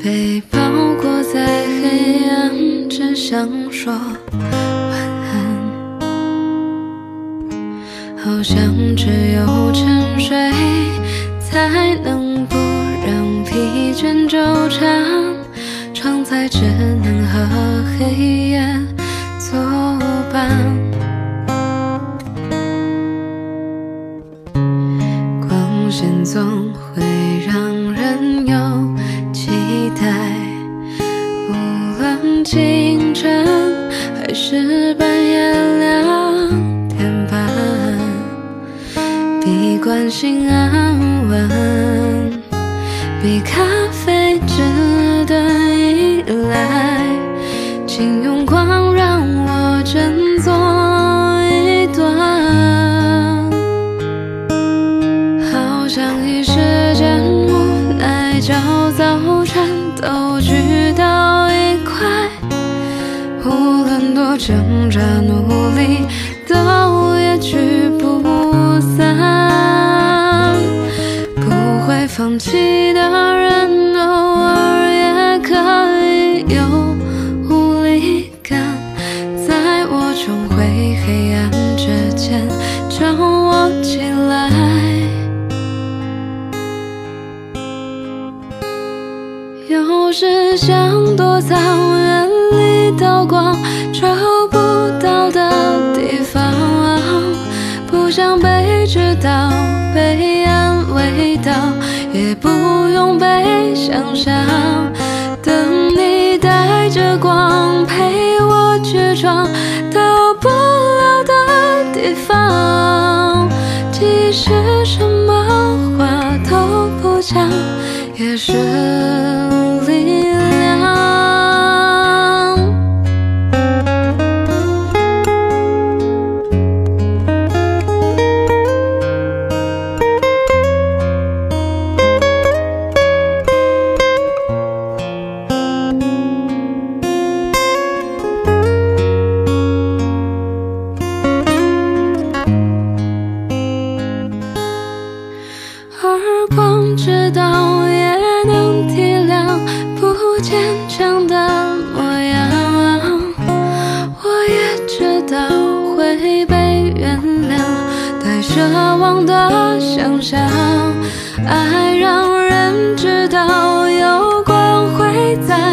被包裹在黑暗，只想说晚安。好像只有沉睡，才能不让疲倦纠缠，常在只能和黑夜作伴。光线总会让人有期待，无论清晨还是半夜2点半，比关心安稳，比咖啡值得依赖，请用光让我振作一段，好像一时间无奈叫早晨都聚到一块，无论多挣扎努力都也聚不散，不会放弃的人偶尔也可以有无力感，在我重回黑暗之前将我起来。有时想躲藏，远离到光照不到的地方，不想被知道，被安慰到，也不用被想象。等你带着光陪我去闯到不了的地方，即使什么话都不讲，也是力量。而光知道也能体谅不坚强的模样，我也知道会被原谅，带奢望的想象，爱让人知道有光会在